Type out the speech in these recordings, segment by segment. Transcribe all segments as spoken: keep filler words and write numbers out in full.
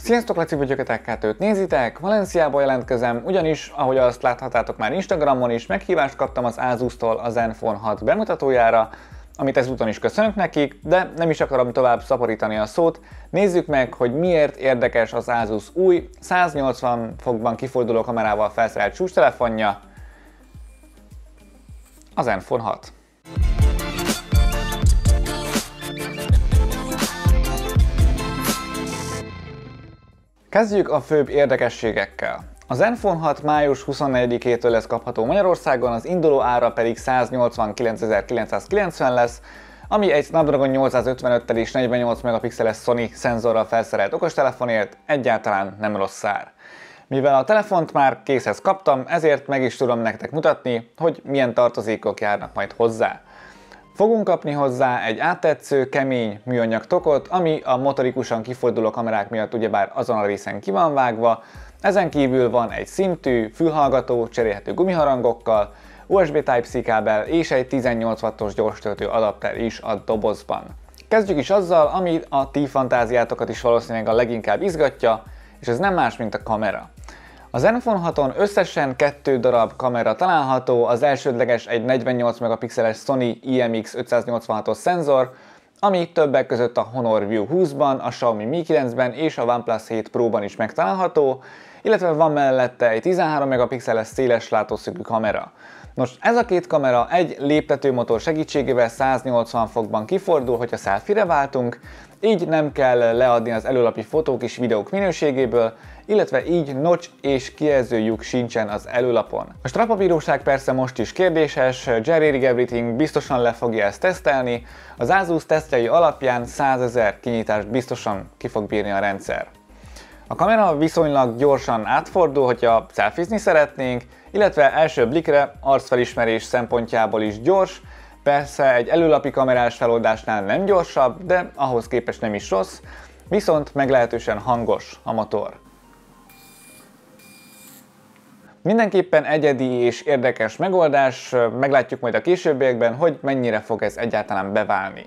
Sziasztok, Laci vagyok, a Tech kettőt nézitek, Valenciából jelentkezem, ugyanis, ahogy azt láthatátok már Instagramon is, meghívást kaptam az Asusztól a Zenfone hat bemutatójára, amit ezúton is köszönök nekik, de nem is akarom tovább szaporítani a szót. Nézzük meg, hogy miért érdekes az Asus új, száznyolcvan fokban kiforduló kamerával felszerelt csúcstelefonja, a Zenfone hat. Kezdjük a főbb érdekességekkel. A Zenfone hat május huszonnegyedikétől lesz kapható Magyarországon, az induló ára pedig száznyolcvankilencezer-kilencszázkilencven lesz, ami egy Snapdragon nyolcszázötvenöttel és negyvennyolc megapixeles Sony szenzorral felszerelt okostelefonért egyáltalán nem rossz szár. Mivel a telefont már készhez kaptam, ezért meg is tudom nektek mutatni, hogy milyen tartozékok járnak majd hozzá. Fogunk kapni hozzá egy áttetsző, kemény műanyag tokot, ami a motorikusan kiforduló kamerák miatt ugyebár azon a részen ki van vágva. Ezen kívül van egy szimtű, fülhallgató, cserélhető gumiharangokkal, u es bé Type-C kábel és egy tizennyolc wattos gyorstöltő adapter is a dobozban. Kezdjük is azzal, ami a ti fantáziátokat is valószínűleg a leginkább izgatja, és ez nem más, mint a kamera. A Zenfone haton összesen kettő darab kamera található, az elsődleges egy negyvennyolc megapixeles Sony I M X ötszáznyolcvanhatos szenzor, ami többek között a Honor View húszban, a Xiaomi Mi kilencben és a OnePlus hét Pro-ban is megtalálható, illetve van mellette egy tizenhárom megapixeles széles látószögű kamera. Most ez a két kamera egy léptetőmotor segítségével száznyolcvan fokban kifordul, hogyha selfie-re váltunk, így nem kell leadni az előlapi fotók és videók minőségéből, illetve így notch és kijelző lyuk sincsen az előlapon. A strapabíróság persze most is kérdéses, Jerry Rig Everything biztosan le fogja ezt tesztelni, az Asus tesztjei alapján százezer kinyitást biztosan ki fog bírni a rendszer. A kamera viszonylag gyorsan átfordul, hogyha selfizni szeretnénk, illetve első blikre arcfelismerés szempontjából is gyors, persze egy előlapi kamerás feloldásnál nem gyorsabb, de ahhoz képest nem is rossz, viszont meglehetősen hangos a motor. Mindenképpen egyedi és érdekes megoldás, meglátjuk majd a későbbiekben, hogy mennyire fog ez egyáltalán beválni.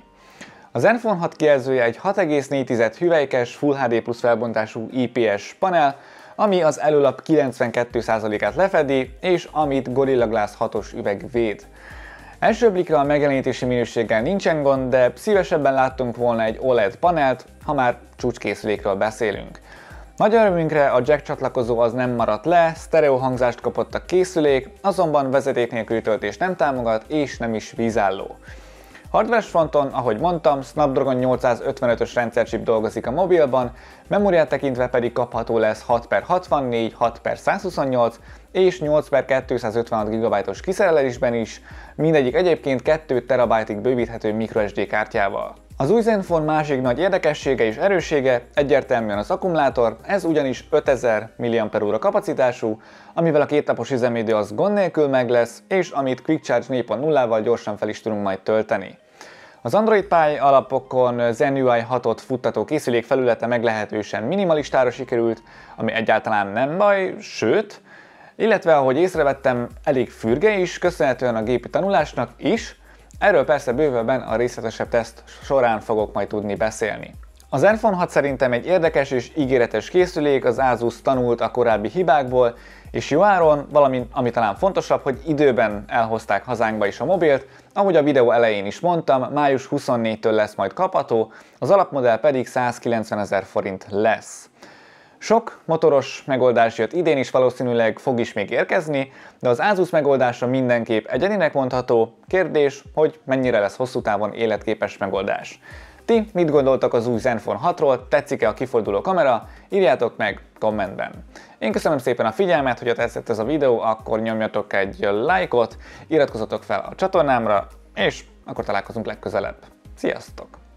A Zenfone hat kijelzője egy hat egész négy hüvelykes Full há dé plusz felbontású I P S panel, ami az előlap kilencvenkét százalékát lefedi, és amit Gorilla Glass hatos üveg véd. Első blikre a megjelenítési minőséggel nincsen gond, de szívesebben láttunk volna egy o el e dé panelt, ha már csúcskészülékről beszélünk. Nagy örömünkre a jack csatlakozó az nem maradt le, sztereó hangzást kapott a készülék, azonban vezeték nélküli töltést nem támogat és nem is vízálló. Hardveres fronton, ahogy mondtam, Snapdragon nyolcszázötvenötös rendszerchip dolgozik a mobilban, memóriát tekintve pedig kapható lesz hat per hatvannégy, hat per százhuszonnyolc és nyolc per kétszázötvenhat gigabájtos kiszerelésben is, mindegyik egyébként két terabájtig bővíthető microSD kártyával. Az új Zenfone másik nagy érdekessége és erőssége egyértelműen az akkumulátor, ez ugyanis ötezer milliampere óra kapacitású, amivel a kétnapos üzemidő az gond nélkül meg lesz, és amit Quick Charge négy pont nullával gyorsan fel is tudunk majd tölteni. Az Android Pie alapokon Zen U I hatot futtató készülék felülete meglehetősen minimalistára sikerült, ami egyáltalán nem baj, sőt, illetve ahogy észrevettem, elég fürge is, köszönhetően a gépi tanulásnak is. Erről persze bővebben a részletesebb teszt során fogok majd tudni beszélni. A Zenfone hat szerintem egy érdekes és ígéretes készülék, az Asus tanult a korábbi hibákból, és jó áron, valamint ami talán fontosabb, hogy időben elhozták hazánkba is a mobilt, ahogy a videó elején is mondtam, május huszonnégyedikétől lesz majd kapható, az alapmodell pedig százkilencvenezer forint lesz. Sok motoros megoldás jött idén is, valószínűleg fog is még érkezni, de az Asus megoldása mindenképp egyedinek mondható. Kérdés, hogy mennyire lesz hosszú távon életképes megoldás. Ti mit gondoltak az új Zenfone hatról, tetszik-e a kiforduló kamera? Írjátok meg kommentben. Én köszönöm szépen a figyelmet, hogyha tetszett ez a videó, akkor nyomjatok egy lájkot, iratkozzatok fel a csatornámra, és akkor találkozunk legközelebb. Sziasztok!